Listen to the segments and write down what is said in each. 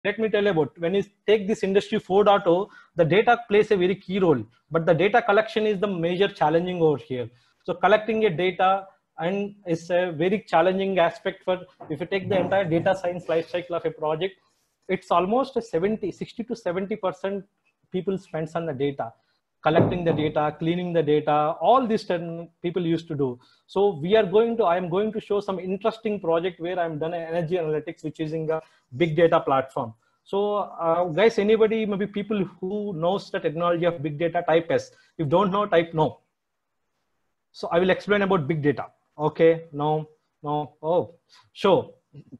let me tell you about, when you take this industry 4.0, the data plays a very key role, but the data collection is the major challenging over here. So collecting a data and is a very challenging aspect for, if you take the entire data science life cycle of a project, it's almost a 60 to 70% people spends on the data, collecting the data, cleaning the data, all this people used to do. So I am going to show some interesting project where I'm done energy analytics, which is in a big data platform. So guys, anybody, maybe people who knows the technology of big data, type S. If don't know, type no. So I will explain about big data. Okay, no, oh, sure.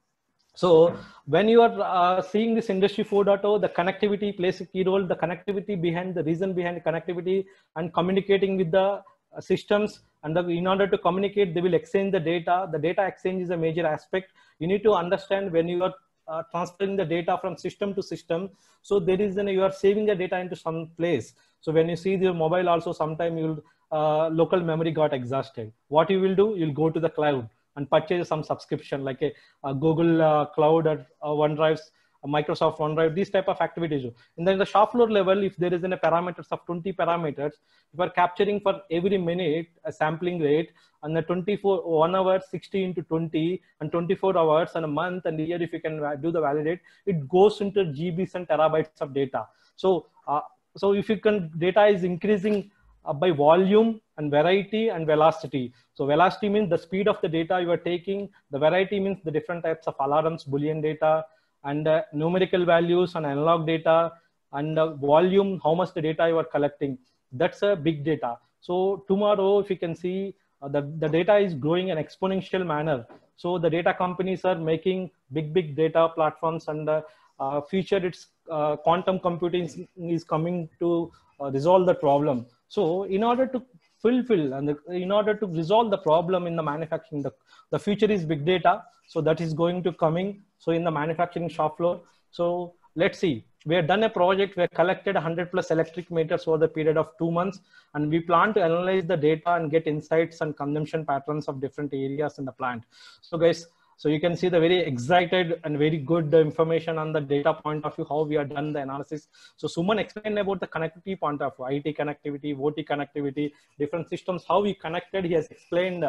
So when you are seeing this industry 4.0, the connectivity plays a key role. The connectivity behind the reason behind connectivity and communicating with the systems, and in order to communicate, they will exchange the data. The data exchange is a major aspect. You need to understand when you are transferring the data from system to system. So there is you are saving the data into some place. So when you see the mobile also, sometime you'll local memory got exhausted. What you will do, you'll go to the cloud and purchase some subscription like a Google Cloud or OneDrive, Microsoft OneDrive, these type of activities. And then the shop floor level, if there is a parameters of 20 parameters, if you are capturing for every minute a sampling rate, and the 1 hour, 60 into 20, and 24 hours and a month and a year, if you can do the validate, it goes into GBs and terabytes of data. So, so if you can, data is increasing by volume and variety and velocity. So velocity means the speed of the data you are taking. The variety means the different types of alarms, Boolean data, and numerical values and analog data, and volume, how much the data you are collecting. That's a big data. So tomorrow, if you can see, the data is growing in exponential manner. So the data companies are making big data platforms, and future it's quantum computing is coming to resolve the problem. So in order to fulfill and in order to resolve the problem in the manufacturing, the future is big data. So that is going to coming. So in the manufacturing shop floor. So let's see, we have done a project, we have collected 100+ electric meters over the period of 2 months, and we plan to analyze the data and get insights and consumption patterns of different areas in the plant. So guys, so you can see the very excited and very good information on the data point of view, how we have done the analysis. So Suman explained about the connectivity point of view, IT connectivity, OT connectivity, different systems, how we connected. He has explained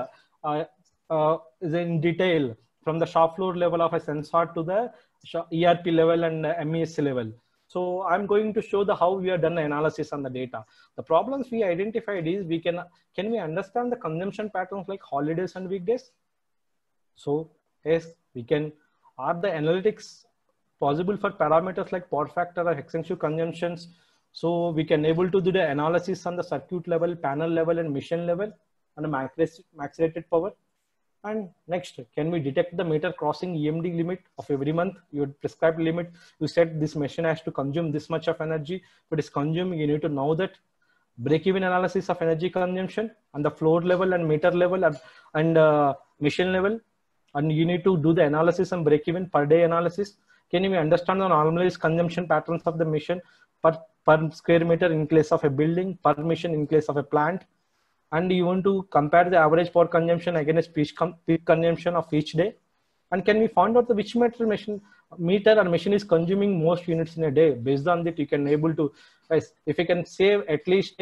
in detail from the shop floor level of a sensor to the ERP level and MES level. So I'm going to show the how we have done the analysis on the data. The problems we identified is can we understand the consumption patterns like holidays and weekdays? So yes, we can. Are the analytics possible for parameters like power factor or extensive consumptions? So we can able to do the analysis on the circuit level, panel level, and mission level, and the max rated power. And next, can we detect the meter crossing EMD limit of every month? Your prescribed limit, you said this machine has to consume this much of energy, but it's consuming, you need to know that. Break-even analysis of energy consumption on the floor level and meter level and machine level. And you need to do the analysis and break-even per day analysis. Can you understand the normalized consumption patterns of the mission per square meter in case of a building, per mission in case of a plant? And you want to compare the average power consumption against peak consumption of each day. And can we find out the which meter or machine is consuming most units in a day? Based on that, you can able to, if you can save at least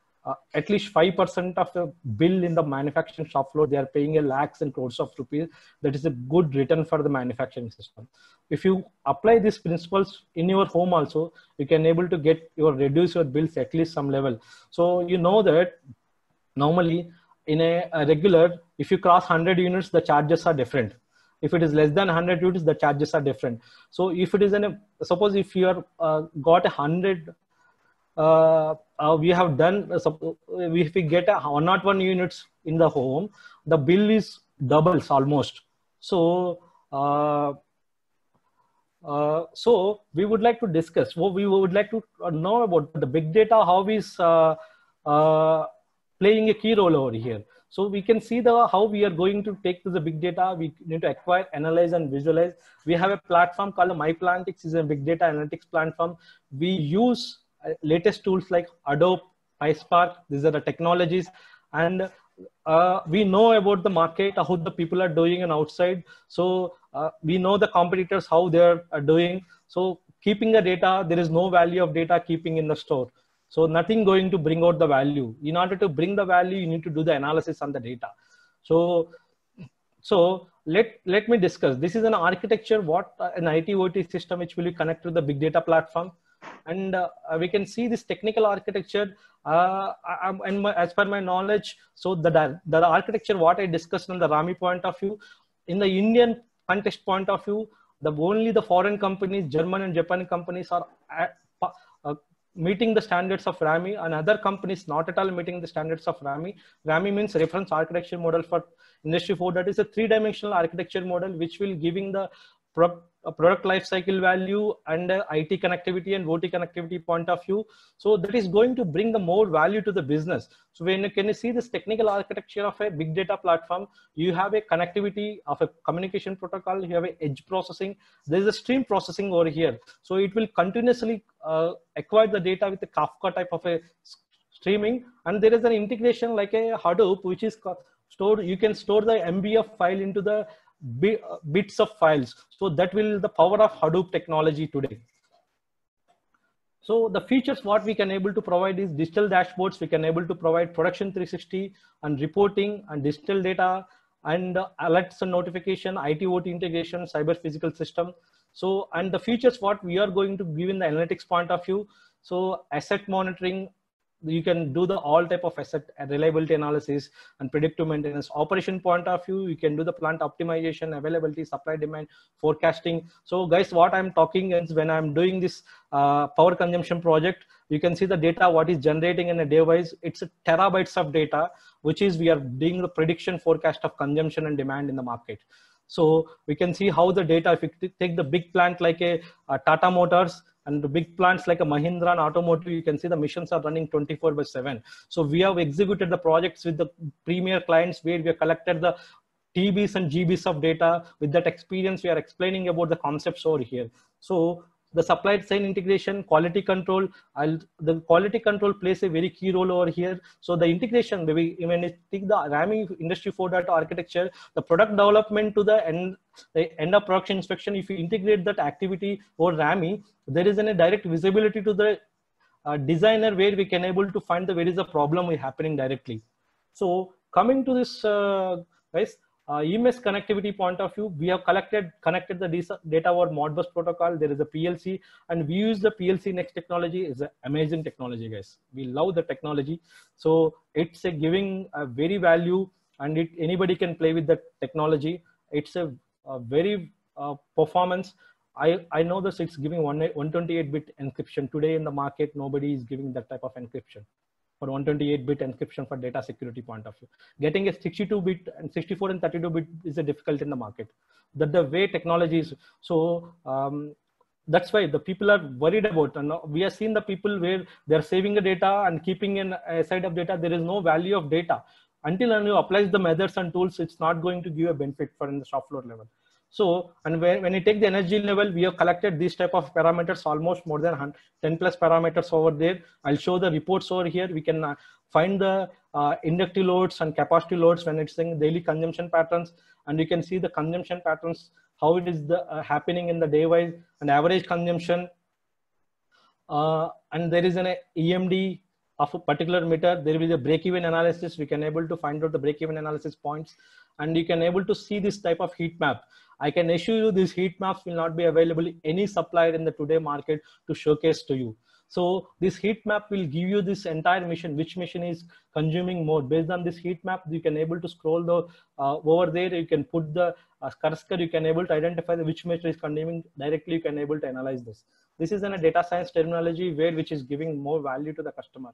5% of the bill in the manufacturing shop floor, they are paying lakhs and crores of rupees. That is a good return for the manufacturing system. If you apply these principles in your home also, you can able to reduce your bills at least some level. So you know that normally in a regular, if you cross 100 units, the charges are different. If it is less than 100 units, the charges are different. So if it is suppose if you are got 100, we have done, if we get 101 units in the home, the bill is doubles almost. So, so we would like to discuss, we would like to know about the big data, how is playing a key role over here. So we can see how we are going to take to the big data. We need to acquire, analyze, and visualize. We have a platform called MyPlantix, is a big data analytics platform. We use latest tools like Adobe, PySpark. These are the technologies, and we know about the market, how the people are doing and outside. So we know the competitors, how they are doing. So keeping the data, there is no value of data keeping in the store. So nothing going to bring out the value. In order to bring the value, you need to do the analysis on the data. So let me discuss. This is an architecture, what an IT/OT system which will be connected to the big data platform. And we can see this technical architecture. As per my knowledge, so the architecture what I discussed from the Rami point of view, in the Indian context point of view, only the foreign companies, German and Japan companies are meeting the standards of Rami, and other companies not at all meeting the standards of Rami. Rami means reference architecture model for Industry 4. That is a 3-dimensional architecture model which will giving the product lifecycle value and IT connectivity and OT connectivity point of view. So that is going to bring the more value to the business. So when you see this technical architecture of a big data platform, you have a connectivity of a communication protocol, you have a edge processing, there is a stream processing over here. So it will continuously acquire the data with a Kafka type of a streaming, and there is an integration like a Hadoop, which is stored. You can store the MBF file into the bits of files. So that will the power of Hadoop technology today. So the features what we can able to provide is digital dashboards. We can able to provide production 360 and reporting and digital data and alerts and notification, IT/OT integration, cyber physical system. So, and the features what we are going to give in the analytics point of view. So asset monitoring, you can do the all type of asset reliability analysis and predictive maintenance. Operation point of view, you can do the plant optimization, availability, supply demand, forecasting. So guys, what I'm talking is when I'm doing this power consumption project, you can see the data what is generating in a day wise. It's a terabytes of data, which is we are doing the prediction forecast of consumption and demand in the market. So we can see how the data, if you take the big plant like a Tata Motors, and the big plants like a Mahindra and Automotive, you can see the missions are running 24/7. So we have executed the projects with the premier clients where we have collected the TBs and GBs of data. With that experience, we are explaining about the concepts over here. So the supply chain integration, quality control, the quality control plays a very key role over here. So the integration, when you take the Rami Industry 4.0 architecture, the product development to the end of production inspection, if you integrate that activity over Rami, there is a direct visibility to the designer where we can able to find where is the problem happening directly. So coming to this, guys, EMS connectivity point of view, we have connected the data over Modbus protocol. There is a PLC, and we use the PLC Next technology. Is an amazing technology, guys. We love the technology. So it's giving a very value, and anybody can play with the technology. It's a very performance. I know this. It's giving 128-bit encryption today in the market. Nobody is giving that type of encryption. For 128-bit encryption for data security point of view. Getting a 62-bit and 64 and 32-bit is a difficult in the market. That the way technology is. So that's why the people are worried about, and we have seen the people where they're saving the data and keeping in a side of data. There is no value of data. Until you apply the methods and tools, it's not going to give a benefit for in the shop floor level. So, and when you take the energy level, we have collected these type of parameters, almost more than 10 plus parameters over there. I'll show the reports over here. We can find the inductive loads and capacity loads when it's saying daily consumption patterns. And you can see the consumption patterns, how it is happening in the day wise and average consumption. And there is an EMD of a particular meter. There will be a break-even analysis. We can able to find out the break-even analysis points, and you can able to see this type of heat map. I can assure you these heat maps will not be available any supplier in the today market to showcase to you. So this heat map will give you this entire mission, which mission is consuming more. Based on this heat map, you can able to scroll the over there. You can put the cursor. You can able to identify which meter is consuming directly. You can able to analyze this. This is in a data science terminology which is giving more value to the customer.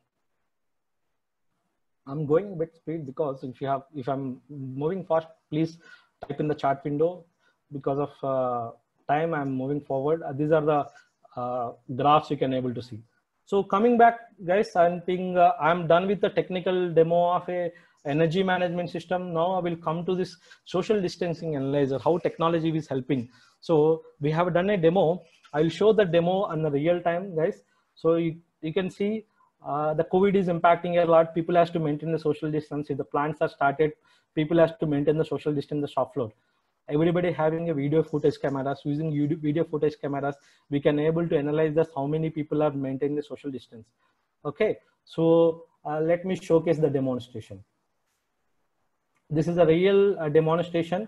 I'm going a bit speed because if I'm moving fast, please type in the chat window. Because of time, I'm moving forward. These are the graphs you can able to see. So coming back, guys, I think I'm done with the technical demo of a energy management system. Now I will come to this social distancing analyzer, how technology is helping. So we have done a demo. I'll show the demo in the real time, guys. So you can see the COVID is impacting a lot. People has to maintain the social distance. If the plants are started, people has to maintain the social distance in the shop floor. everybody having a video footage cameras. Using video footage cameras, we can able to analyze this, how many people are maintaining the social distance. Okay, so let me showcase the demonstration. This is a real demonstration.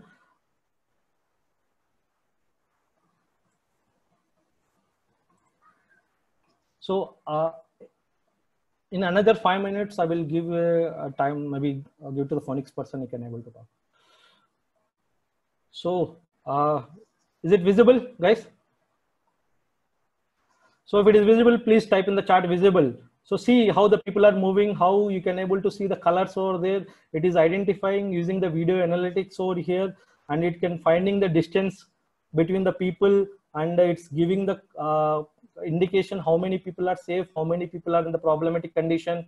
So in another 5 minutes, I will give a time, maybe give to the phonics person, he can able to talk. So is it visible, guys? So if it is visible, please type in the chat visible. So see how the people are moving, how you can able to see the colors over there. It is identifying using the video analytics over here, and it can finding the distance between the people, and it's giving the indication how many people are safe, how many people are in the problematic condition.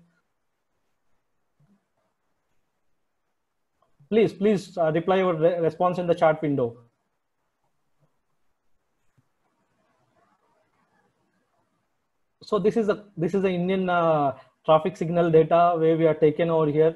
Please reply your response in the chat window. So this is the Indian traffic signal data where we are taken over here.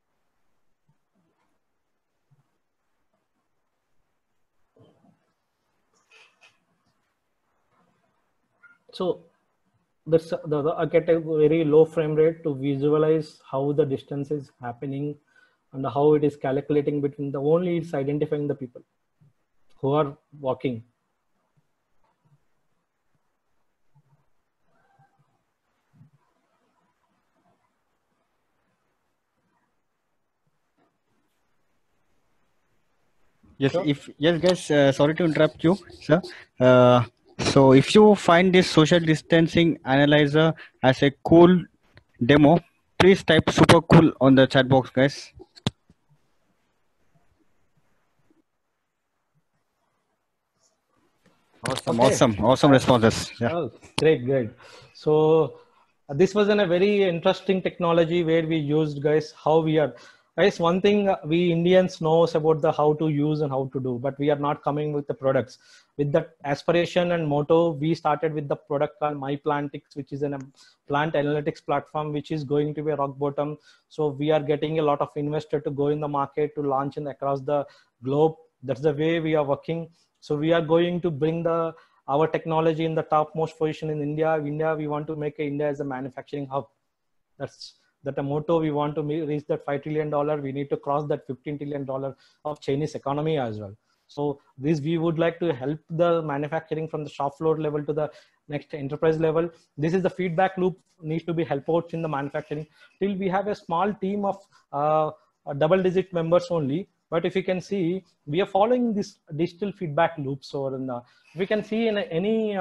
So I get a very low frame rate to visualize how the distance is happening and how it is calculating between the, only it's identifying the people who are walking. Yes, sure. Yes, guys, sorry to interrupt you, sir. So if you find this social distancing analyzer as a cool demo, please type super cool on the chat box, guys. Awesome, okay. Awesome responses. Yeah. Oh, great. So this was a very interesting technology where we used, guys, how we are. Guys, one thing we Indians knows about the how to use and how to do, but we are not coming with the products. With the aspiration and motto, we started with the product called MyPlantix, which is a plant analytics platform, which is going to be a rock bottom. So we are getting a lot of investor to go in the market to launch in across the globe. That's the way we are working. So we are going to bring our technology in the topmost position in India. We want to make India as a manufacturing hub. That's a motto. We want to reach that $5 trillion. We need to cross that $15 trillion of Chinese economy as well. So we would like to help the manufacturing from the shop floor level to the next enterprise level. This is the feedback loop needs to be helped out in the manufacturing. Till we have a small team of double-digit members only. But if you can see, we are following this digital feedback loops. Or we can see in any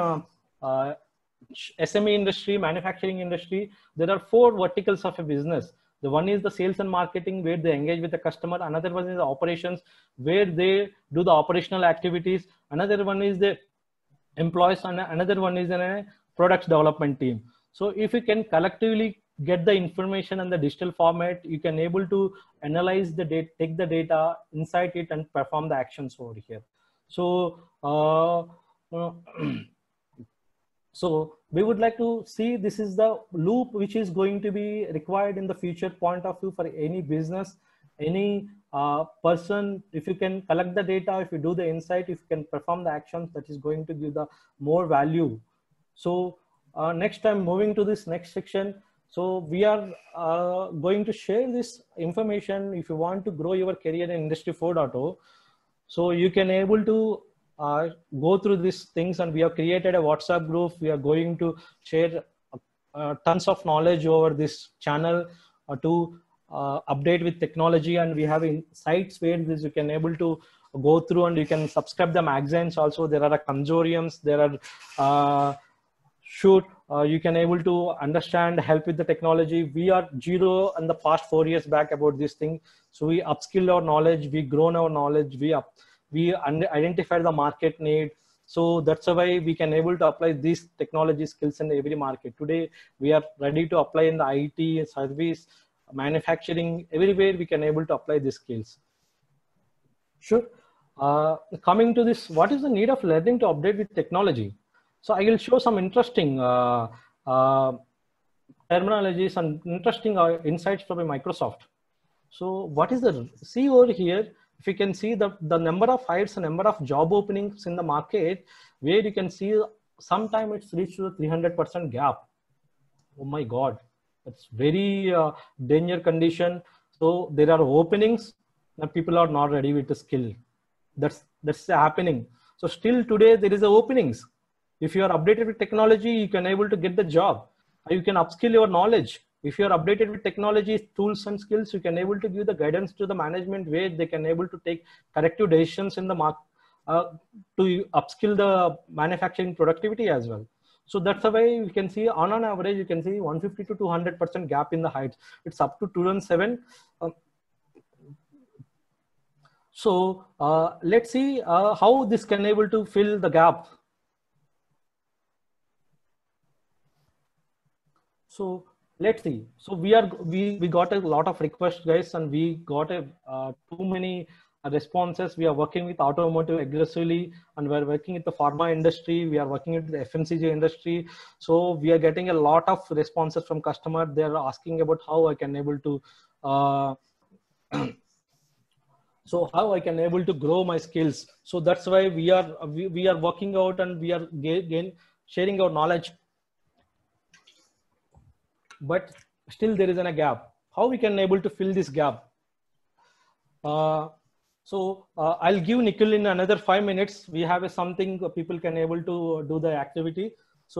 SME industry, manufacturing industry, there are 4 verticals of a business. The one is the sales and marketing, where they engage with the customer. Another one is the operations, where they do the operational activities. Another one is the employees, and another one is a product development team. So if you can collectively get the information in the digital format, you can able to analyze the data, take the data, insight it, and perform the actions over here. So so we would like to see, this is the loop which is going to be required in the future point of view for any business, any person. If you can collect the data, if you do the insight, if you can perform the actions, that is going to give the more value. So next time, moving to this next section. So we are going to share this information. If you want to grow your career in Industry 4.0, so you can able to go through these things, and we have created a WhatsApp group. We are going to share tons of knowledge over this channel to update with technology, and we have sites where you can able to go through, and you can subscribe the magazines. Also, there are consortiums, there are you can able to understand, help with the technology. We are zero in the past 4 years back about this thing. So we upskill our knowledge, we grown our knowledge, we identify the market need. So that's why we can able to apply these technology skills in every market. Today, we are ready to apply in the IT, service, manufacturing, everywhere we can able to apply these skills. Sure. Coming to this, what is the need of learning to update with technology? So I will show some interesting terminologies and interesting insights from Microsoft. So what is see over here, if you can see the number of hires, the number of job openings in the market, where you can see sometime it's reached to the 300% gap. Oh my God, it's very danger condition. So there are openings and people are not ready with the skill. That's happening. So still today there is a openings. If you are updated with technology, you can able to get the job. You can upskill your knowledge. If you are updated with technology, tools and skills, you can able to give the guidance to the management where they can able to take corrective decisions in the market to upskill the manufacturing productivity as well. So that's the way you can see on an average, you can see 150 to 200% gap in the heights. It's up to 2007. So let's see how this can able to fill the gap. So let's see. So we got a lot of requests, guys, and we got too many responses. We are working with automotive aggressively, and we're working with the pharma industry. We are working with the FMCG industry. So we are getting a lot of responses from customer. They're asking about how I can able to so how I can able to grow my skills. So that's why we are working out, and we are sharing our knowledge. But still there is a gap. How we can able to fill this gap? So I'll give Nikhil in another 5 minutes. We have something people can able to do the activity.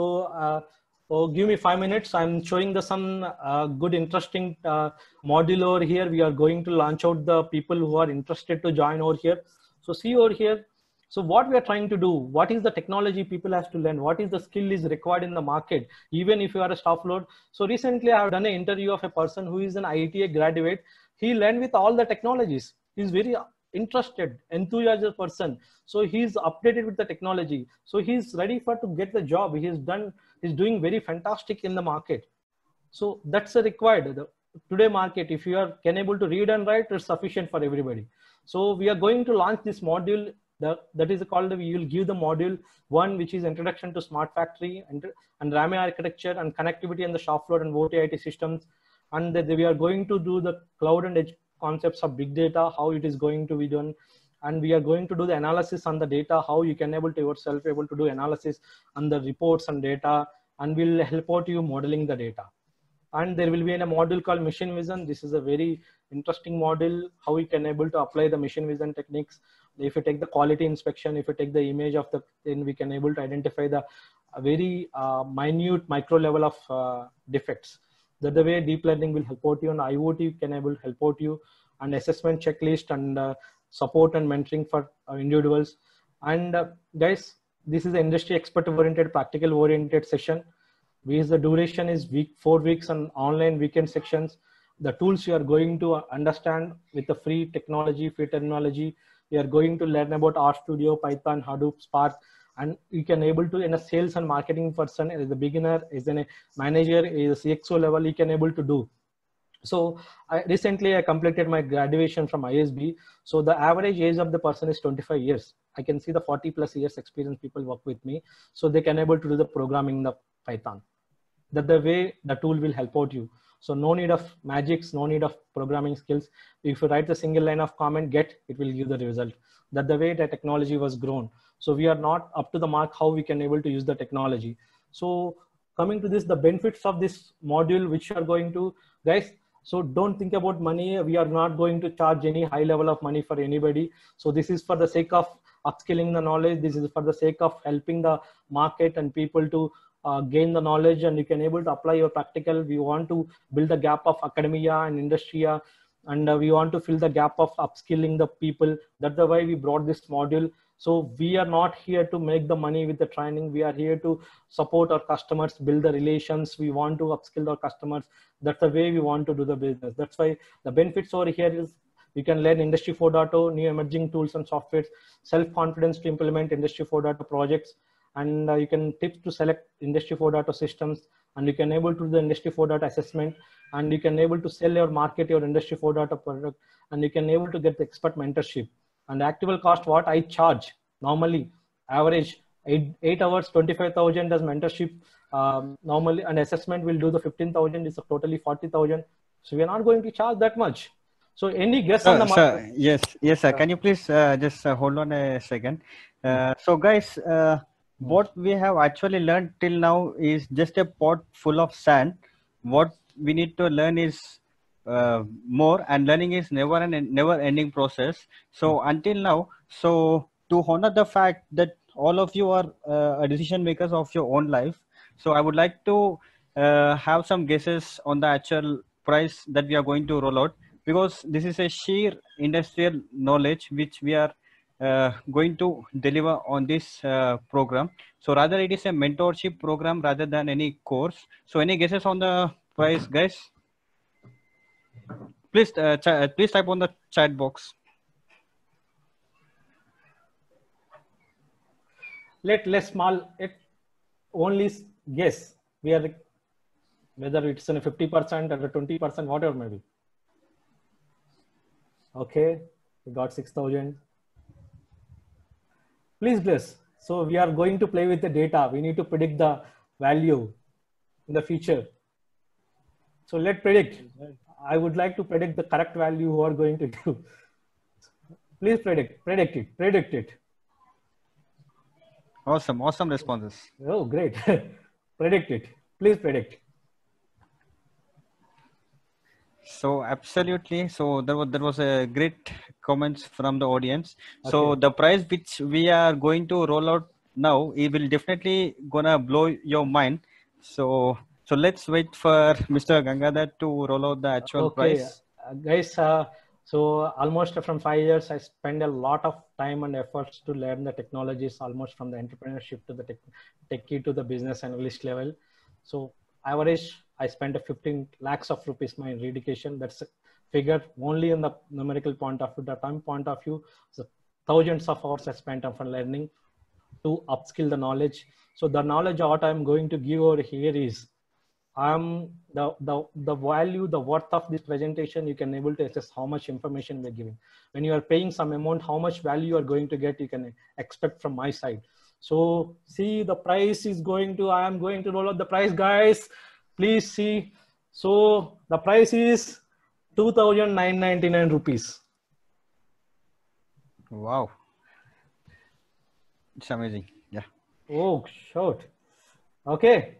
So give me 5 minutes. I'm showing some good, interesting module over here. We are going to launch out the people who are interested to join over here. So see over here. So what we are trying to do, what is the technology people has to learn? What is the skill is required in the market, even if you are a staff load? So recently I have done an interview of a person who is an ITA graduate. He learned with all the technologies. He's very interested, enthusiastic person. So he's updated with the technology. So he's ready to get the job. He's doing very fantastic in the market. So that's a required. Today market, if you can able to read and write, it's sufficient for everybody. So we are going to launch this module. That is called, we will give the module 1, which is introduction to smart factory and RAM architecture and connectivity and the shop floor and OT-IT systems. And we are going to do the cloud and edge concepts of big data, how it is going to be done. And we are going to do the analysis on the data, how you can able to yourself able to do analysis on the reports and data, and we'll help out you modeling the data. And there will be a module called machine vision. This is a very interesting module, how we can able to apply the machine vision techniques. If you take the quality inspection, if you take the image of then we can able to identify the very minute micro level of defects. That the way deep learning will help out you, and IoT can able to help out you, and assessment checklist and support and mentoring for individuals. And guys, this is an industry expert oriented, practical oriented session. Because the duration is 4 weeks and online weekend sections. The tools you are going to understand with the free technology, free terminology. You are going to learn about RStudio, Python, Hadoop, Spark, and you can able to, in a sales and marketing person, as a beginner, as a manager, as a CXO level, you can able to do. So recently I completed my graduation from ISB. So the average age of the person is 25 years. I can see the 40+ years experience people work with me. So they can able to do the programming in the Python. That the way the tool will help out you. So no need of magics, no need of programming skills. If you write the single line of comment, it will give the result. That the way the technology was grown. So we are not up to the mark how we can able to use the technology. So coming to this, the benefits of this module, which you are going to, guys, so don't think about money. We are not going to charge any high level of money for anybody. So this is for the sake of upskilling the knowledge. This is for the sake of helping the market and people to gain the knowledge, and you can able to apply your practical. We want to build the gap of academia and industry, and we want to fill the gap of upskilling the people. That's the way we brought this module. So we are not here to make the money with the training. We are here to support our customers, build the relations. We want to upskill our customers. That's the way we want to do the business. That's why the benefits over here is you can learn Industry 4.0, new emerging tools and softwares, self-confidence to implement Industry 4.0 projects, and you can tips to select Industry 4.0 systems, and you can able to do the Industry 4.0 assessment, and you can able to sell or market your Industry 4.0 product, and you can able to get the expert mentorship. And the actual cost, what I charge normally, average 8 hours, 25,000 as mentorship normally, and assessment will do the 15,000, is totally 40,000. So we are not going to charge that much. So any guess on the market? Yes, sir. Can you please just hold on a second? So, guys, what we have actually learned till now is just a pot full of sand. What we need to learn is more, and learning is never ending process. So, until now, so to honor the fact that all of you are a decision makers of your own life, so I would like to have some guesses on the actual price that we are going to roll out, because this is a sheer industrial knowledge which we are going to deliver on this program. So rather it is a mentorship program rather than any course. So any guesses on the price, guys? Please please type on the chat box. Let's small it only guess. We are whether it's in a 50% or a 20%, whatever maybe. Okay, we got 6,000. Please guess. So we are going to play with the data. We need to predict the value in the future. So let's predict. I would like to predict the correct value who are going to do. Please predict it. Awesome responses. Oh, great. Predict it. Please predict. So absolutely. So there was a great comments from the audience. So the price which we are going to roll out now, it will definitely gonna blow your mind. So let's wait for Mr. Gangadhar to roll out the actual price. Guys, so almost from 5 years, I spend a lot of time and efforts to learn the technologies, almost from the entrepreneurship to the techie to the business analyst level. So average, I spent 15 lakhs of rupees my education. That's a figure only in the numerical point of view, the time point of view. So thousands of hours I spent on learning to upskill the knowledge. So the knowledge what I'm going to give over here is the value, the worth of this presentation. You can able to assess how much information we're giving. When you are paying some amount, how much value you are going to get, you can expect from my side. So see, the price is going to, I am going to roll out the price, guys. Please see. So the price is 2,999 rupees. Wow. It's amazing. Yeah. Oh, short. Okay.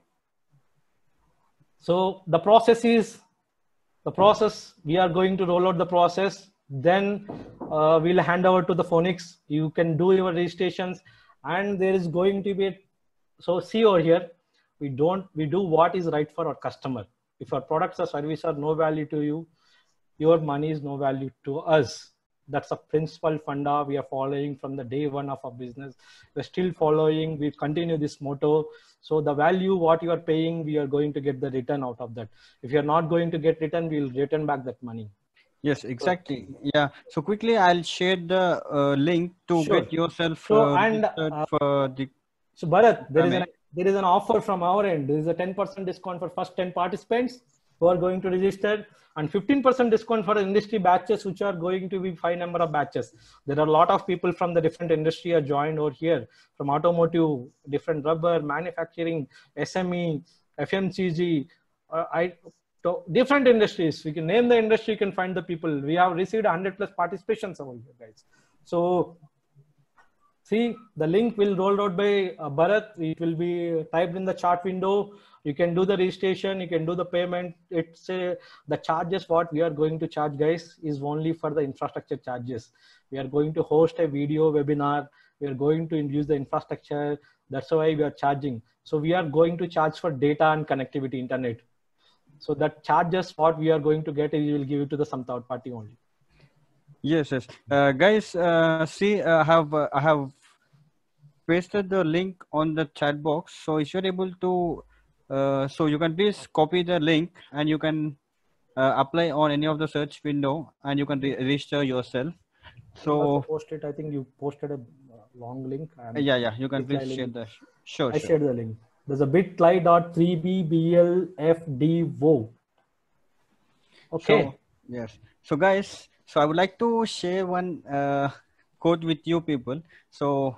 So the process is, we are going to roll out the process. Then we'll hand over to the Phoenix. You can do your registrations, and there is going to be, so see over here, we do what is right for our customer. If our products or services are no value to you, your money is no value to us. That's a principal funda we are following from the day one of our business. We're still following, we continue this motto. So the value, what you are paying, we are going to get the return out of that. If you're not going to get return, we'll return back that money. Yes, exactly. Yeah. So quickly, I'll share the link to get yourself for the. So Bharat, there is an offer from our end. There is a 10% discount for first 10 participants who are going to register, and 15% discount for industry batches, which are going to be 5 number of batches. There are a lot of people from the different industry are joined over here, from automotive, different rubber, manufacturing, SME, FMCG, different industries. We can name the industry, you can find the people. We have received 100+ participations over here, guys. So see, the link will roll out by Bharat. It will be typed in the chat window. You can do the registration, you can do the payment. It's the charges what we are going to charge, guys, is only for the infrastructure charges. We are going to host a video webinar. We are going to use the infrastructure. That's why we are charging. So we are going to charge for data and connectivity, internet. So that charges what we are going to get is we will give it to some third party only. Yes. Guys, see, I have pasted the link on the chat box. So if you're able to, so you can please copy the link and you can apply on any of the search window and you can register yourself. So posted, I think you posted a long link. Yeah. You can please share the. Sure. I shared the link. There's a bit.ly.3bblfdvo. Okay. So, yes. So guys, so I would like to share one quote with you people. So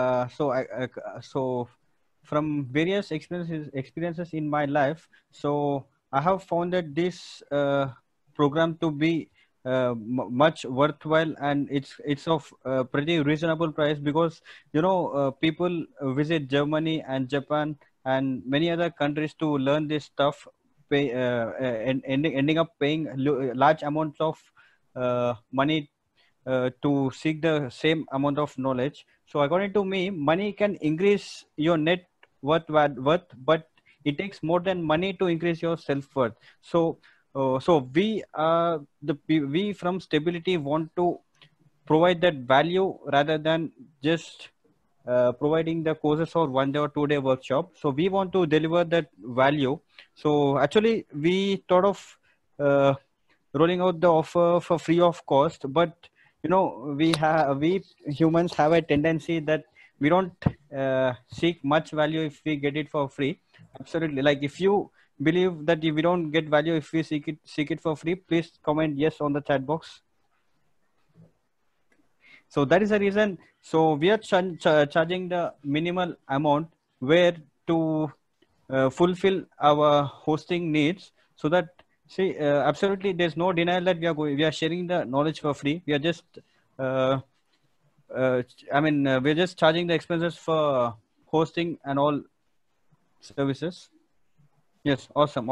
so from various experiences in my life, so I have found that this program to be much worthwhile, and it's of pretty reasonable price, because people visit Germany and Japan and many other countries to learn this stuff, and ending up paying large amounts of money to seek the same amount of knowledge. So according to me, money can increase your net worth, but it takes more than money to increase your self-worth. So we from Stability want to provide that value rather than just providing the courses or 1 day or 2 day workshop. So we want to deliver that value. So actually we thought of rolling out the offer for free of cost, but we humans have a tendency that we don't seek much value if we get it for free. Absolutely. Like, if you believe that if we don't get value if we seek it for free, please comment yes on the chat box. So that is the reason. So we are charging the minimal amount where to fulfill our hosting needs, so that absolutely there's no denial that we are sharing the knowledge for free. We are just we're just charging the expenses for hosting and all services. Yes, awesome.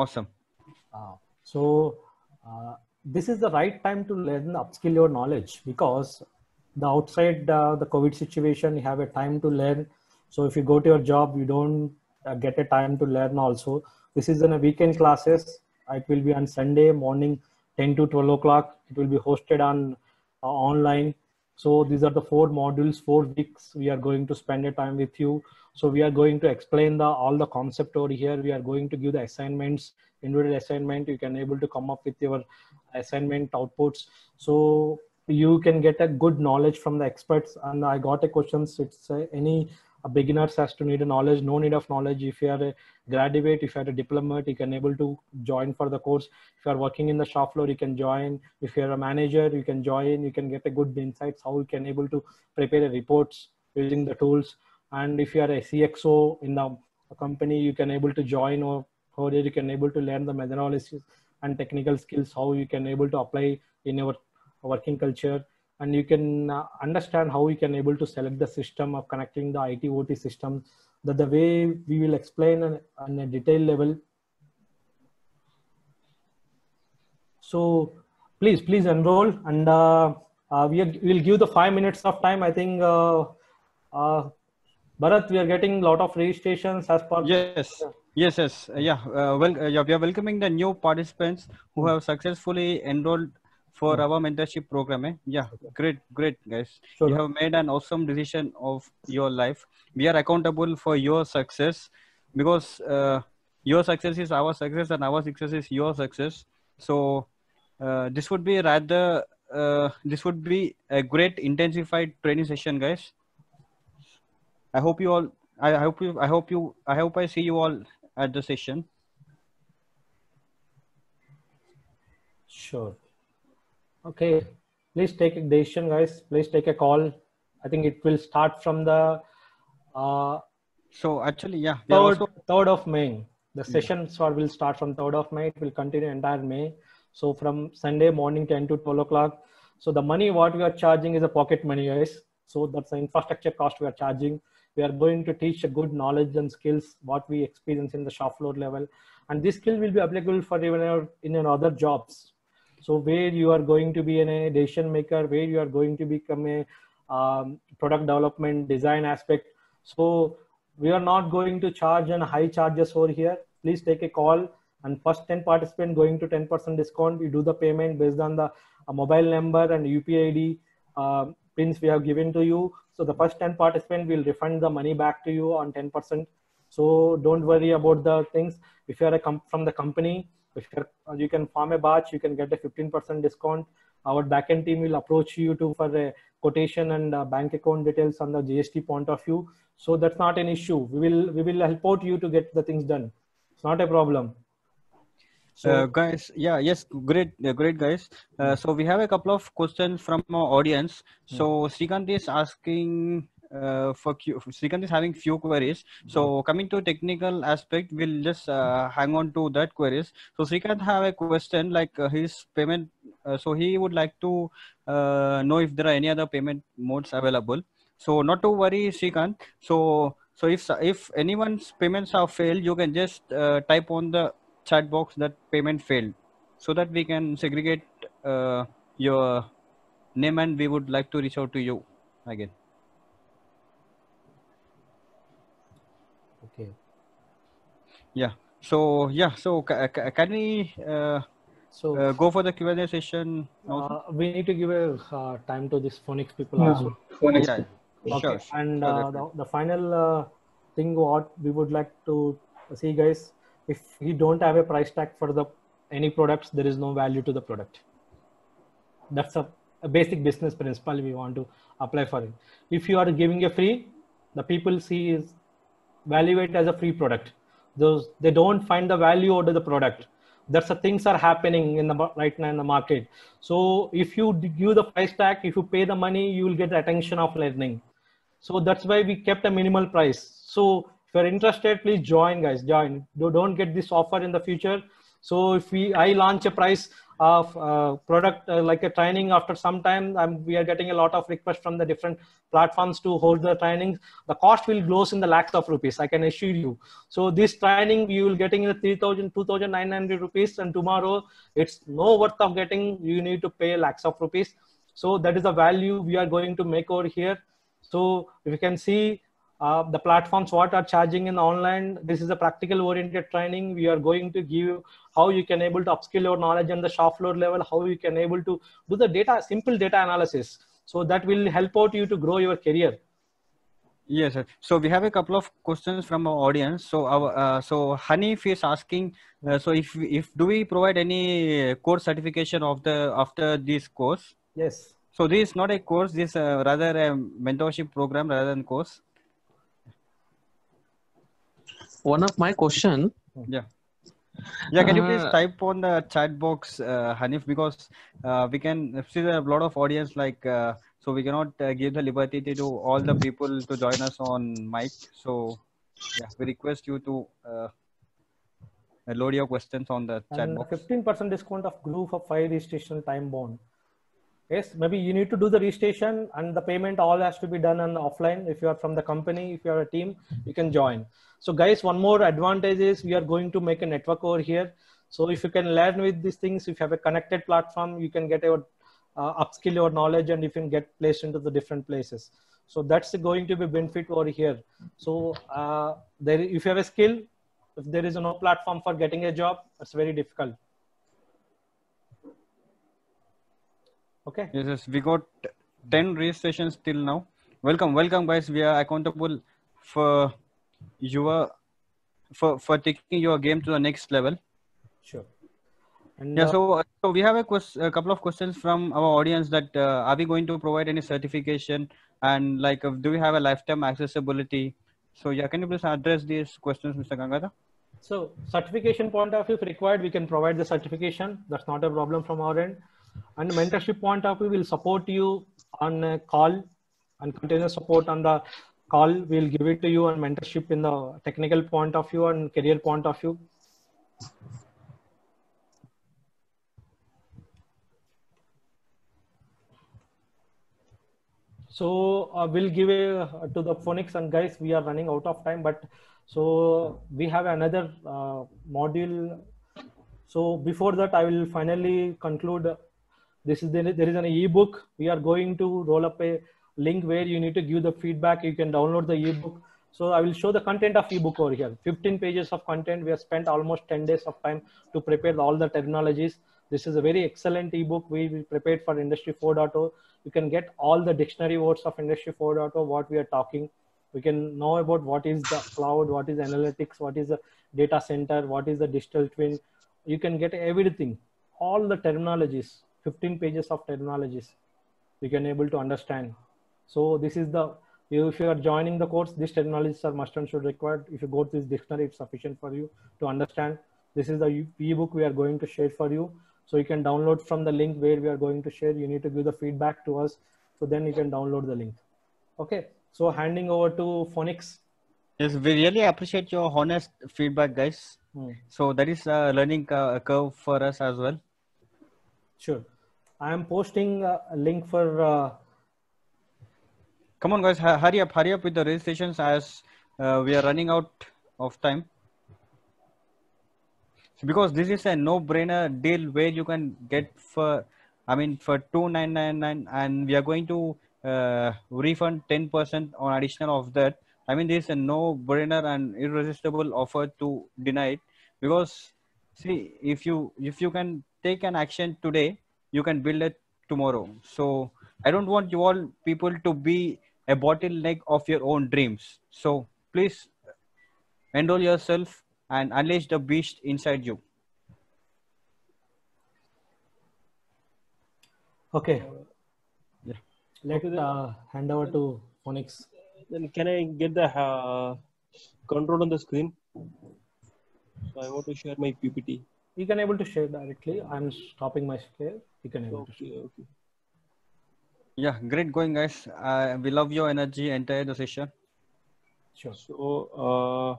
So this is the right time to learn, upskill your knowledge, because the outside the COVID situation, you have a time to learn. So if you go to your job, you don't get a time to learn also. This is in a weekend classes. It will be on Sunday morning, 10 to 12 o'clock. It will be hosted on online. So these are the 4 modules, 4 weeks. We are going to spend a time with you. So we are going to explain all the concept over here. We are going to give the assignments, individual assignment. You can able to come up with your assignment outputs. So you can get a good knowledge from the experts. And I got a question. It's any beginners has to need a knowledge, no need of knowledge. If you are a graduate, if you are a diplomat, you can able to join for the course. If you are working in the shop floor, you can join. If you are a manager, you can join. You can get a good insights how you can able to prepare reports using the tools. And if you are a CXO in the company, you can able to join, or you can able to learn the methodologies and technical skills, how you can able to apply in your working culture. And you can understand how you can able to select the system of connecting the IT OT system, that the way we will explain on a detailed level. So please enroll, and we'll give the 5 minutes of time. I think Bharat, we are getting a lot of registrations as per. Yes. We are welcoming the new participants who have successfully enrolled for our mentorship program. Great guys. Sure. You have made an awesome decision of your life. We are accountable for your success, because your success is our success and our success is your success. So this would be a great intensified training session, guys. I hope I see you all at the session. Sure. Okay, please take a decision, guys. Please take a call. I think it will start from the so actually, 3rd of May. The sessions will start from 3rd of May. It will continue entire May. So from Sunday morning 10 to 12 o'clock. So the money what we are charging is a pocket money, guys. So that's the infrastructure cost we are charging. We are going to teach a good knowledge and skills what we experience in the shop floor level, and this skill will be applicable for even in your other jobs. So where you are going to be a decision maker, where you are going to become a product development design aspect. So we are not going to charge on high charges over here. Please take a call, and first 10 participants going to 10% discount. You do the payment based on the mobile number and UPI ID pins we have given to you. So the first 10 participants will refund the money back to you on 10%. So don't worry about the things. If you are from the company, if you can form a batch, you can get a 15% discount. Our backend team will approach you for a quotation and bank account details on the GST point of view. So that's not an issue. We will help out you to get the things done. It's not a problem. So guys, great guys. So we have a couple of questions from our audience. So Srikanth is asking Srikanth is having few queries. So coming to technical aspect, we'll just hang on to that queries. So Srikanth have a question like his payment so he would like to know if there are any other payment modes available. So not to worry, Srikanth. So if anyone's payments have failed, you can just type on the chat box that payment failed, so that we can segregate your name and we would like to reach out to you again. Okay. Yeah. So can we go for the Q&A session now? We need to give a time to this phonics people Yeah, also. phonics. Yeah. Okay, Sure. and Sure, definitely. the final thing what we would like to see, guys, if you don't have a price tag for the any products, there is no value to the product. That's a basic business principle we want to apply for it. If you are giving a free, the people see is value it as a free product. Those they don't find the value out of the product. That's the things are happening in the right now in the market. So if you give the price tag, if you pay the money, you will get the attention of learning. So that's why we kept a minimal price. So if you're interested, please join, guys. Join. Don't get this offer in the future. So if I launch a price of product like a training, after some time, we are getting a lot of requests from the different platforms to hold the trainings. The cost will grow in the lakhs of rupees, I can assure you. So this training you will getting in the 3,000, 2,900 rupees, and tomorrow it's no worth of getting. You need to pay lakhs of rupees. So that is the value we are going to make over here. So if you can see the platforms what are charging in online, this is a practical oriented training. We are going to give how you can able to upskill your knowledge on the shop floor level, how you can able to do the data, simple data analysis. So that will help out you to grow your career. Yes, sir. So we have a couple of questions from our audience. So so Hanif is asking, so if do we provide any course certification of the after this course? Yes. So this is not a course. This rather a mentorship program rather than course. One of my question. Yeah. Yeah, can you please type on the chat box, Hanif, because we can see there are a lot of audience so we cannot give the liberty to all the people to join us on mic. So yeah, we request you to load your questions on the chat And box. 15% discount of group of 5 registration time bound. Yes, maybe you need to do the registration and the payment all has to be done on offline. If you are from the company, if you are a team, you can join. So guys, one more advantage is we are going to make a network over here. So if you can learn with these things, if you have a connected platform, you can get your upskill your knowledge and you can get placed into the different places. So that's going to be benefit over here. So if you have a skill, if there is no platform for getting a job, it's very difficult. Okay. Yes, we got 10 registrations till now. Welcome, guys. We are accountable for for taking your game to the next level. Sure. And yeah, so we have a couple of questions from our audience that are we going to provide any certification and do we have a lifetime accessibility? So yeah, can you please address these questions, Mr. Gangadhar? So certification point of view, if required, we can provide the certification. That's not a problem from our end. And mentorship point of view, will support you on a call and continuous support on the call. We'll give it to you on mentorship in the technical point of view and career point of view. So we'll give it to the phonics, and guys, we are running out of time, but so we have another module. So before that, I will finally conclude. There is an ebook. We are going to roll up a link where you need to give the feedback. You can download the ebook. So I will show the content of ebook over here. 15 pages of content. We have spent almost 10 days of time to prepare all the terminologies. This is a very excellent ebook. We prepared for Industry 4.0. You can get all the dictionary words of Industry 4.0, what we are talking. We can know about what is the cloud, what is analytics, what is the data center, what is the digital twin. You can get everything, all the terminologies, 15 pages of terminologies you can able to understand. So this is the, if you are joining the course, these terminologies are must and should required. If you go to this dictionary, it's sufficient for you to understand. This is the ebook we are going to share for you. So you can download from the link where we are going to share. You need to give the feedback to us. So then you can download the link. Okay. So handing over to phonics. Yes, we really appreciate your honest feedback, guys. So that is a learning curve for us as well. Sure. I am posting a link for. Come on, guys, hurry up with the registrations as we are running out of time. Because this is a no-brainer deal where you can get for 2,999, and we are going to refund 10% on additional of that. I mean, this is a no-brainer and irresistible offer to deny it, because see, if you can take an action today, you can build it tomorrow. So I don't want you all people to be a bottleneck of your own dreams. So please enroll yourself and unleash the beast inside you. Okay. Yeah. Let hand over to Phoenix. Then can I get the control on the screen? So I want to share my PPT. You can able to share directly. I'm stopping my share. You can able to share. Okay. Yeah, great going, guys. We love your energy entire the session. Sure. So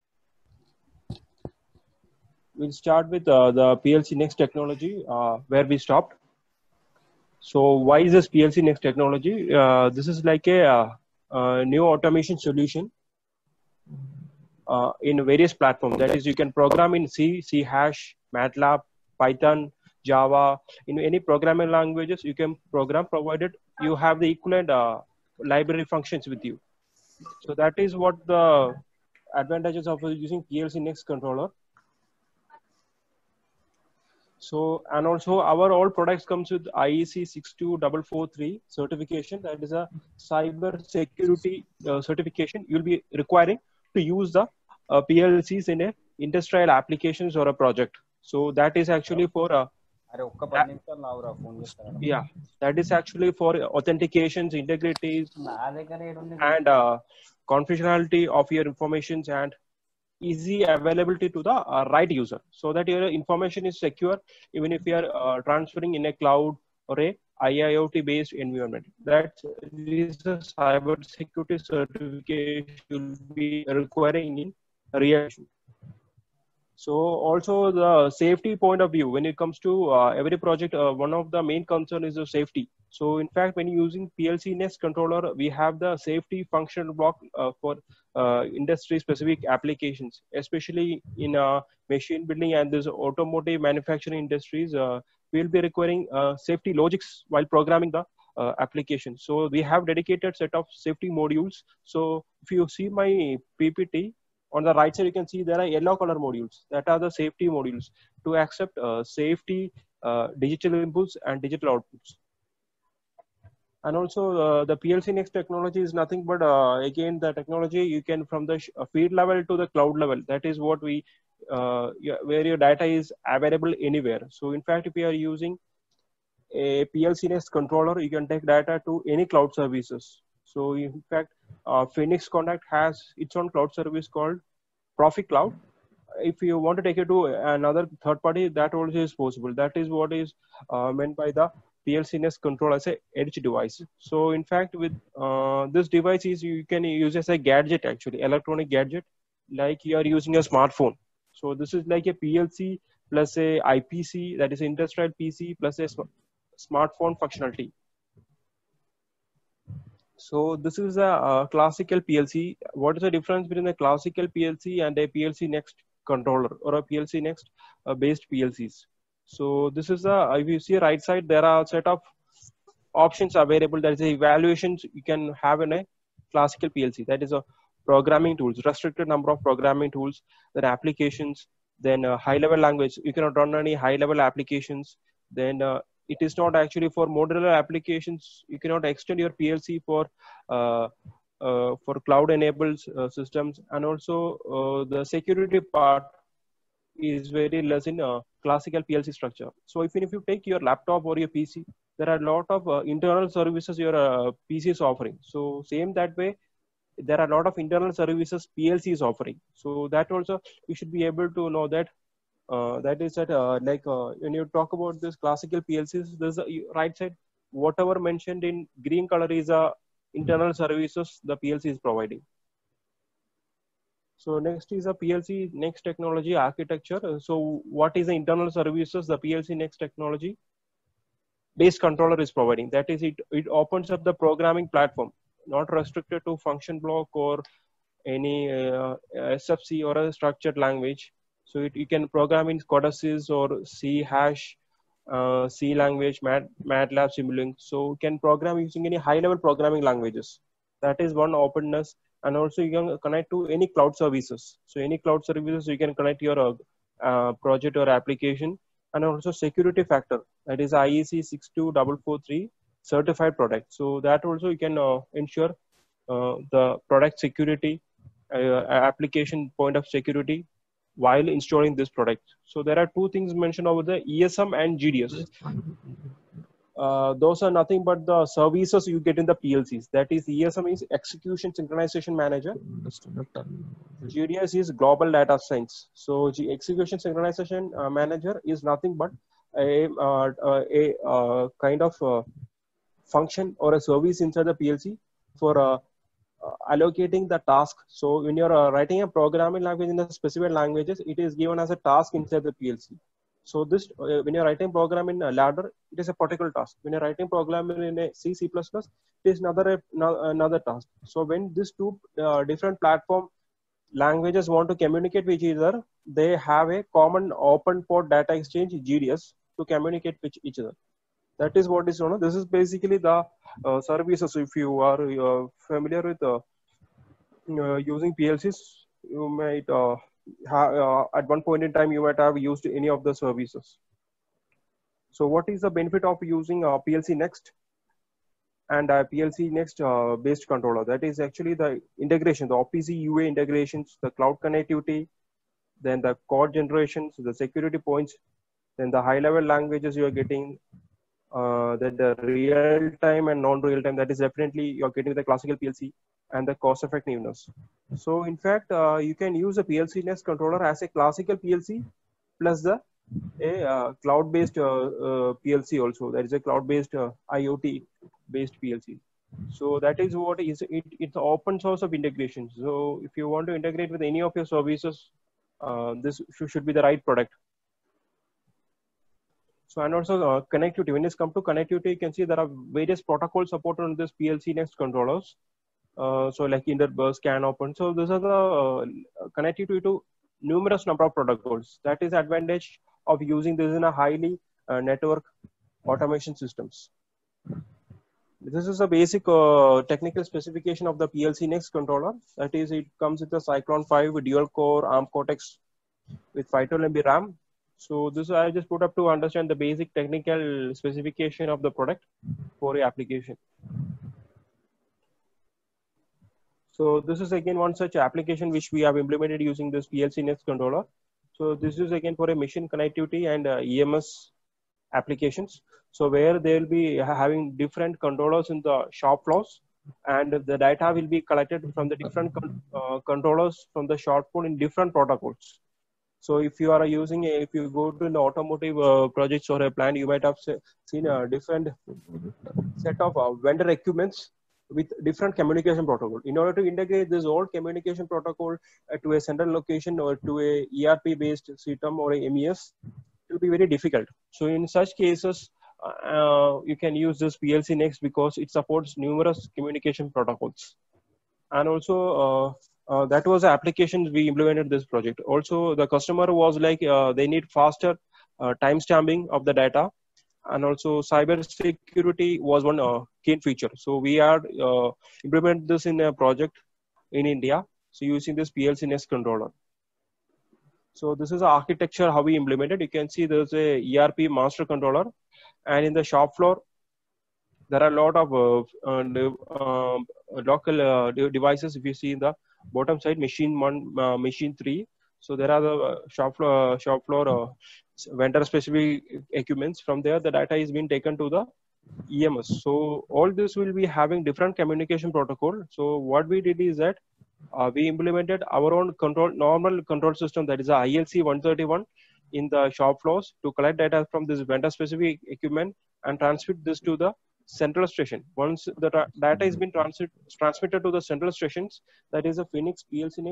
we'll start with the PLC Next technology where we stopped. So why is this PLC Next technology? This is like a new automation solution in various platforms. That is, you can program in C, C hash, MATLAB, Python, Java. In any programming languages, you can program, provided you have the equivalent library functions with you. So that is what the advantages of using PLC Next controller. So, and also our all products comes with IEC 62443 certification. That is a cyber security certification you'll be requiring to use the PLCs in a industrial applications or a project. So that is actually for that is actually for authentications, integrities, and confidentiality of your informations and easy availability to the right user, so that your information is secure even if you are transferring in a cloud or a IIoT based environment. That is a cyber security certification you'll be requiring in real. So also the safety point of view, when it comes to every project, one of the main concern is the safety. So in fact, when using PLC Next controller, we have the safety functional block for industry specific applications, especially in machine building and this automotive manufacturing industries. We'll be requiring safety logics while programming the application. So we have dedicated set of safety modules. So if you see my PPT, on the right side, you can see there are yellow color modules that are the safety modules to accept safety, digital inputs and digital outputs. And also the PLC Next technology is nothing but again the technology you can from the field level to the cloud level. That is what we where your data is available anywhere. So in fact, if you are using a PLC Next controller, you can take data to any cloud services. So in fact, Phoenix Contact has its own cloud service called Profi Cloud. If you want to take it to another third party, that also is possible. That is what is meant by the PLC Next controller as a edge device. So in fact, with this device is you can use as a gadget, actually electronic gadget, like you are using a smartphone. So this is like a PLC plus a IPC, that is industrial PC plus a smartphone functionality. So this is a classical PLC. What is the difference between a classical PLC and a PLC Next controller or a PLC Next based PLCs? So this is if you see right side, there are a set of options available. That is the evaluations you can have in a classical PLC. That is a programming tools, restricted number of programming tools, then applications, then high level language. You cannot run any high level applications. Then it is not actually for modular applications. You cannot extend your PLC for cloud enabled systems, and also the security part is very less in classical PLC structure. So even if you take your laptop or your PC, there are a lot of internal services your PC is offering. So same that way, there are a lot of internal services PLC is offering. So that also you should be able to know that. That is that when you talk about this classical PLCs, there's a right side, whatever mentioned in green color is internal services the PLC is providing. So next is a PLC Next technology architecture. So what is the internal services, the PLC Next technology? based controller is providing. That is, it opens up the programming platform, not restricted to function block or any SFC or a structured language. So you can program in Codesys or C hash, C language, MATLAB, Simulink. So you can program using any high-level programming languages. That is one openness. And also you can connect to any cloud services. So any cloud services, you can connect your project or application. And also security factor, that is IEC 62443 certified product. So that also you can ensure the product security, application point of security while installing this product. So there are two things mentioned over the ESM and GDS. Those are nothing but the services you get in the PLCs. That is, ESM is Execution Synchronization Manager. GDS is Global Data Science. So Execution Synchronization Manager is nothing but a kind of function or a service inside the PLC for allocating the task. So when you're writing a programming language in the specified languages, it is given as a task inside the PLC. So this, when you're writing program in a ladder, it is a particular task. When you're writing program in a C, C++, it is another task. So when these two different platform languages want to communicate with each other, they have a common open port data exchange, GDS, to communicate with each other. That is what is known. This is basically the services. If you are familiar with using PLCs, you might at one point in time you might have used any of the services. So what is the benefit of using PLC Next and PLC Next based controller? That is actually the integration, the OPC UA integrations, the cloud connectivity, then the code generations, the security points, then the high level languages you are getting, then the real time and non-real time. That is definitely you're getting the classical PLC, and the cost effectiveness. So in fact, you can use a PLC Next controller as a classical PLC plus a cloud-based PLC also. That is a cloud-based IoT-based PLC. So that is what is it. It's open source of integration. So if you want to integrate with any of your services, this should be the right product. So and also connectivity. When it's come to connectivity, you can see there are various protocols supported on this PLC Next controllers. So like Interburst, CAN-open. So these are the connectivity to numerous number of protocols. That is advantage of using this in a highly network automation systems. This is a basic technical specification of the PLC Next controller. That is, it comes with a Cyclone 5 dual core ARM Cortex with 512 MB RAM. So this I just put up to understand the basic technical specification of the product for your application. So this is again one such application which we have implemented using this PLC Next controller. So this is again for a machine connectivity and EMS applications. So where they will be having different controllers in the shop floors, and the data will be collected from the different controllers from the shop floor in different protocols. So if you are using, if you go to an automotive projects or a plant, you might have seen a different set of vendor equipments with different communication protocol. In order to integrate this old communication protocol to a central location or to a ERP based system or a MES, it will be very difficult. So in such cases, you can use this PLC Next because it supports numerous communication protocols. And also that was the application we implemented this project. Also the customer was like, they need faster timestamping of the data. And also cyber security was one key feature. So we are implement this in a project in India. So using this PLC Next controller. So this is the architecture how we implemented. You can see there's a ERP master controller, and in the shop floor there are a lot of local devices. If you see in the bottom side, machine 1, machine 3. So there are the shop floor vendor specific equipments. From there, the data is being taken to the EMS. So all this will be having different communication protocol. So what we did is that we implemented our own normal control system, that is a ILC 131 in the shop floors to collect data from this vendor specific equipment and transmit this to the central station. Once the data is being transmitted to the central stations, that is a Phoenix, PLC Next,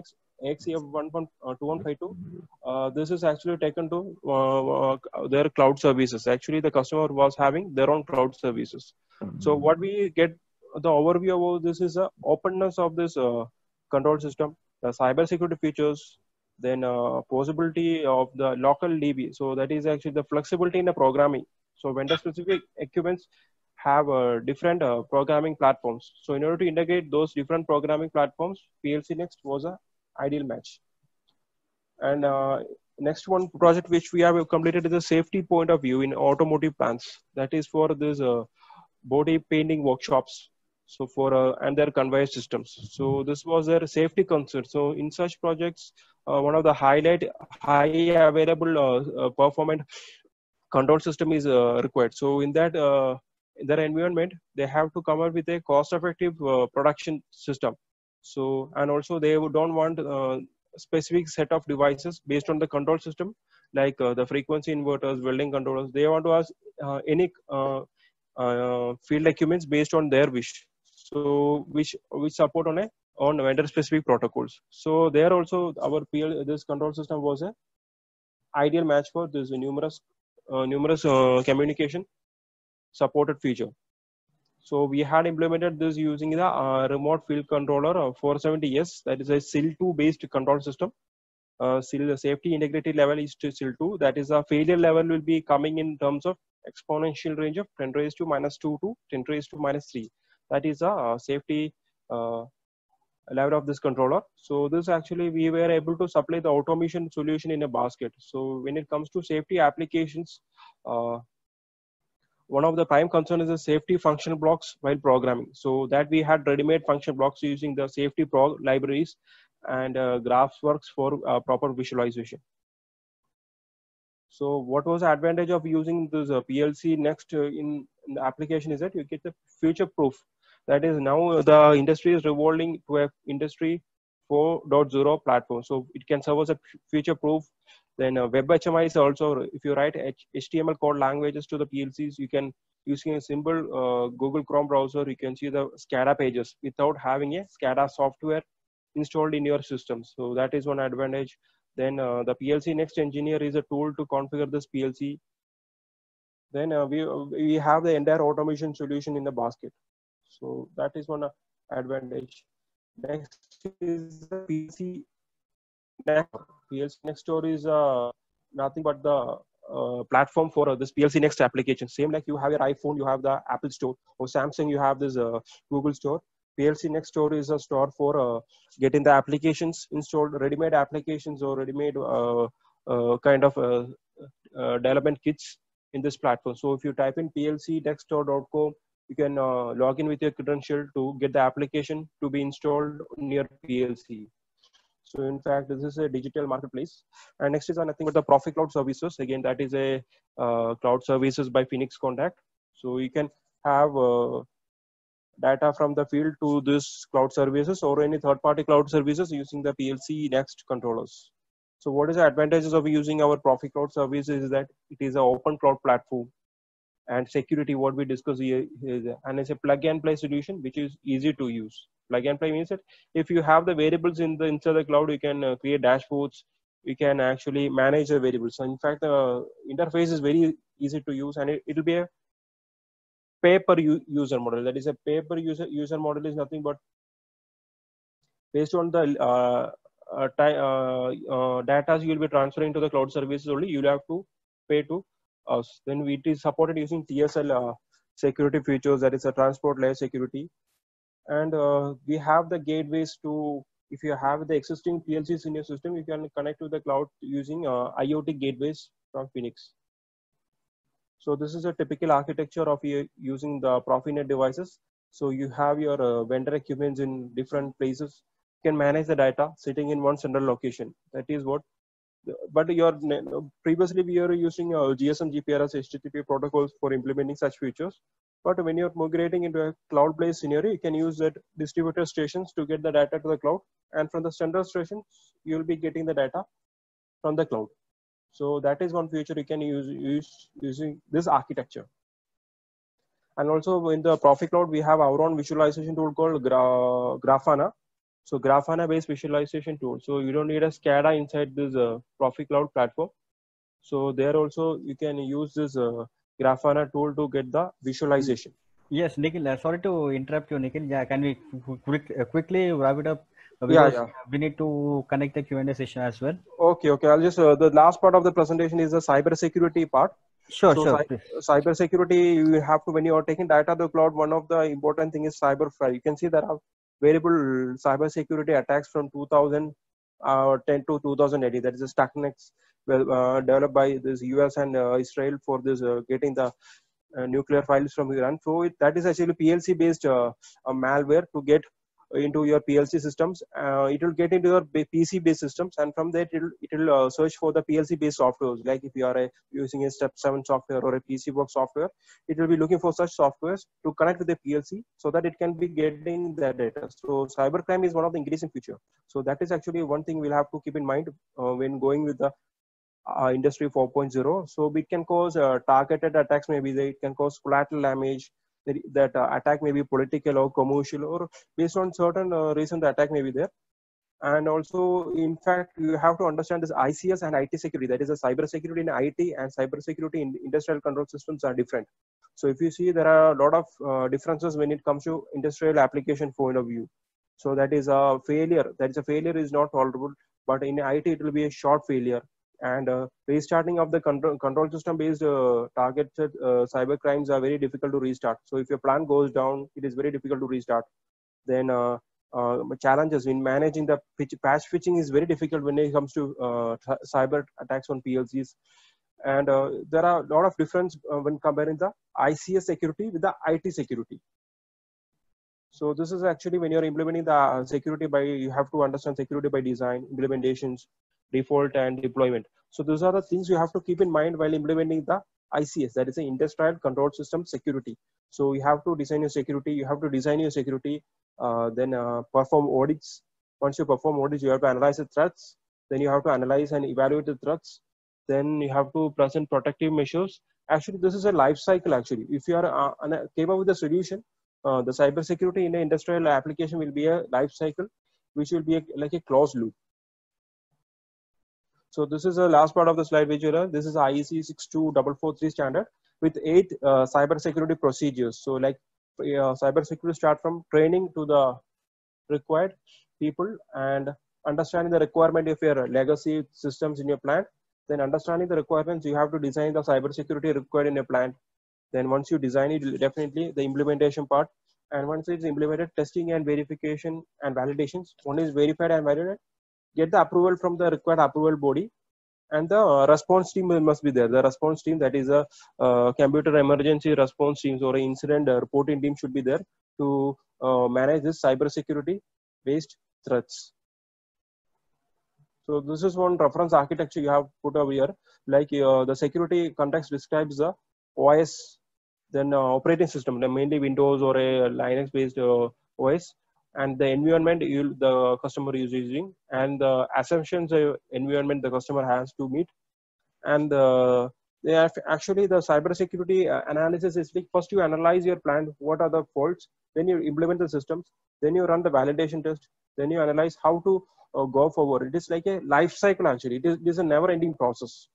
AXEF 2152. This is actually taken to their cloud services. Actually, the customer was having their own cloud services. So what we get the overview about this is the openness of this control system, the cyber security features, then possibility of the local DB. So that is actually the flexibility in the programming. So vendor specific equipments have different programming platforms. So in order to integrate those different programming platforms, PLC Next was a ideal match. And next one project which we have completed is the safety point of view in automotive plants. That is for this body painting workshops. So for and their conveyor systems. So this was their safety concern. So in such projects, one of the high available performant control system is required. So in that in their environment, they have to come up with a cost-effective production system. So and also they don't want specific set of devices based on the control system, like the frequency inverters, welding controllers. They want to ask any field equipments based on their wish. So which support on vendor specific protocols. So there also our this control system was a ideal match for this numerous communication supported feature. So we had implemented this using the remote field controller 470S. That is a SIL2 based control system. The safety integrity level is to SIL2. That is a failure level will be coming in terms of exponential range of 10 raised to minus 2 to 10 raised to minus 3. That is a safety level of this controller. So this actually we were able to supply the automation solution in a basket. So when it comes to safety applications, one of the prime concern is the safety function blocks while programming. So that we had ready-made function blocks using the safety libraries and GraphsWorks for proper visualization. So what was the advantage of using this PLC Next in the application is that you get the future proof. That is now the industry is revolving to a industry 4.0 platform. So it can serve as a future proof. Then WebHMI is also, if you write HTML code languages to the PLCs, you can, using a simple Google Chrome browser, you can see the SCADA pages without having a SCADA software installed in your system. So that is one advantage. Then the PLC Next Engineer is a tool to configure this PLC. Then we have the entire automation solution in the basket. So that is one advantage. Next is the PLC Next. PLC Next Store is nothing but the platform for this PLC Next application. Same like you have your iPhone, you have the Apple Store, or Samsung, you have this Google Store. PLC Next Store is a store for getting the applications installed, ready-made applications or ready-made kind of development kits in this platform. So if you type in plcnextstore.com, you can log in with your credential to get the application to be installed on your PLC. So in fact, this is a digital marketplace. And next is nothing but the Profi Cloud Services. Again, that is a cloud services by Phoenix Contact. So you can have data from the field to this cloud services or any third-party cloud services using the PLC Next controllers. So what is the advantages of using our Profi Cloud services is that it is an open cloud platform. And security, what we discuss here is, and it's a plug and play solution which is easy to use. Plug and play means that if you have the variables inside the cloud, you can create dashboards. You can actually manage the variables. So in fact, the interface is very easy to use, and it will be a pay per user model. That is a pay per user model is nothing but based on the data you will be transferring to the cloud services only. You will have to pay to us. Then it is supported using TSL security features, that is a transport layer security. And we have the gateways to, if you have the existing PLCs in your system, you can connect to the cloud using IoT gateways from Phoenix. So this is a typical architecture of using the Profinet devices. So you have your vendor equipments in different places. You can manage the data sitting in one central location. That is what. But previously we are using GSM, GPRS, HTTP protocols for implementing such features. But when you're migrating into a cloud-based scenario, you can use that distributor stations to get the data to the cloud. And from the central stations, you'll be getting the data from the cloud. So that is one feature you can use using this architecture. And also in the Profi Cloud, we have our own visualization tool called Grafana. So Grafana based visualization tool. So you don't need a SCADA inside this Profi Cloud platform. So there also you can use this Grafana tool to get the visualization. Yes, Nikhil, sorry to interrupt you, Nikhil. Yeah, can we quickly wrap it up? Yeah. We need to connect the Q&A session as well. Okay. I'll just, the last part of the presentation is the cyber security part. Sure. Cyber security, you have to, when you are taking data to the cloud, one of the important thing is cyber fraud. You can see there are variable cyber security attacks from 2010 to 2018. That is a Stuxnet, developed by this US and Israel for this getting the nuclear files from Iran. So that is actually PLC based malware to get into your PLC systems. It will get into your PC based systems, and from that it will search for the PLC based softwares. Like if you are using a Step 7 software or a PC Work software, it will be looking for such softwares to connect with the PLC so that it can be getting that data. So cybercrime is one of the increasing feature. So that is actually one thing we'll have to keep in mind when going with the industry 4.0. So it can cause targeted attacks, maybe it can cause collateral damage. That attack may be political or commercial, or based on certain reason the attack may be there. And also, in fact, you have to understand this ICS and IT security. That is a cyber security in IT and cyber security in industrial control systems are different. So if you see, there are a lot of differences when it comes to industrial application point of view. So that is a failure. That is a failure is not tolerable, but in IT it will be a short failure. And restarting of the control system based targeted cyber crimes are very difficult to restart. So if your plant goes down, it is very difficult to restart. Then challenges in managing the patch fetching is very difficult when it comes to cyber attacks on PLCs. And there are a lot of difference when comparing the ICS security with the IT security. So this is actually when you're implementing the security you have to understand security by design, implementations, default, and deployment. So those are the things you have to keep in mind while implementing the ICS, that is the industrial control system security. So you have to design your security, then perform audits. Once you perform audits, you have to analyze the threats. Then you have to analyze and evaluate the threats. Then you have to present protective measures. Actually, this is a life cycle. Actually, if you are came up with a solution, the cyber security in an industrial application will be a life cycle, which will be like a closed loop. So this is the last part of the slide, which this is IEC 62443 standard with 8 cyber security procedures. So like cyber security start from training to the required people and understanding the requirement of your legacy systems in your plant. Then understanding the requirements, you have to design the cyber security required in your plant. Then once you design it, definitely the implementation part. And once it's implemented, testing and verification and validations. One is verified and validated. Get the approval from the required approval body, and the response team must be there. The response team, that is a computer emergency response teams or an incident reporting team should be there to manage this cyber security based threats. So this is one reference architecture you have put over here. Like the security context describes the OS, then operating system, mainly Windows or a Linux based OS, and the environment the customer is using, and the assumptions environment the customer has to meet. And actually the cyber security analysis is like, first you analyze your plant, what are the faults, then you implement the systems, then you run the validation test, then you analyze how to go forward. It is like a life cycle. Actually it is a never ending process.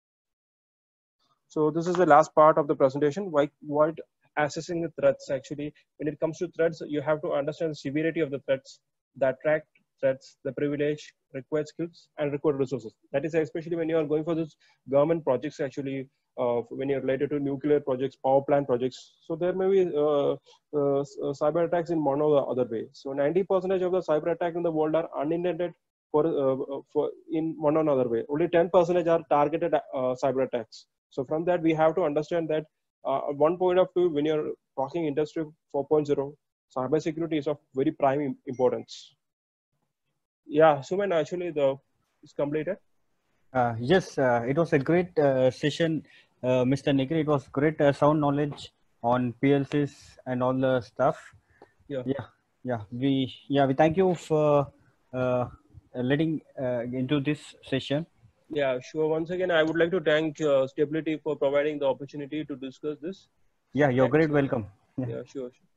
So this is the last part of the presentation. What assessing the threats. Actually, when it comes to threats, you have to understand the severity of the threats, the attract threats, the privilege, required skills, and required resources. That is especially when you are going for these government projects. Actually, when you're related to nuclear projects, power plant projects, so there may be cyber attacks in one or the other way. So 90% of the cyber attacks in the world are unintended for in one or another way. Only 10% are targeted cyber attacks. So from that, we have to understand that at one point of view, when you're talking industry 4.0, cyber security is of very prime importance. Yeah, Suman, actually it's completed. Yes, it was a great session, Mr. Nikhil. It was great sound knowledge on PLCs and all the stuff. We thank you for letting into this session. Yeah, sure. Once again, I would like to thank Stability for providing the opportunity to discuss this. Yeah, you're great. Welcome. Yeah, sure.